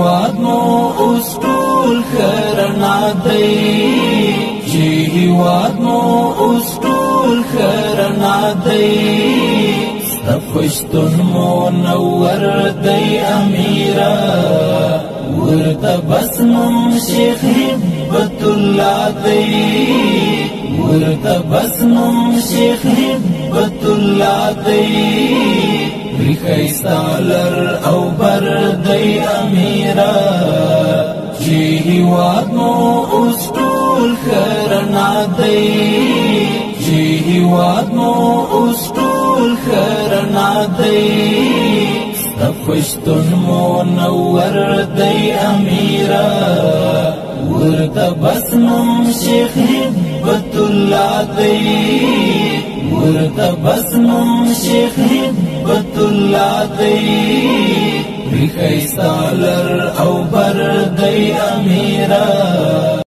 واد مو اوس ټول خرنا دی چې هیواد مو اوس ټول خرنا دی ستفشتون منور دی امیرا ورته بسمم شیخ هبت الله دی ورته بسمم شیخ هبت الله دی ریخیستالر او بردی امیرا چې هیواد مو اوس ټول خرنا دی چې هیواد مو اوس ټول خرنا دی ستفشتون منور دی امیرا ورته بسمم شیخ هبت الله دی ورته بسمم شیخ هبت الله دی ریخیستالر او بردی امیرا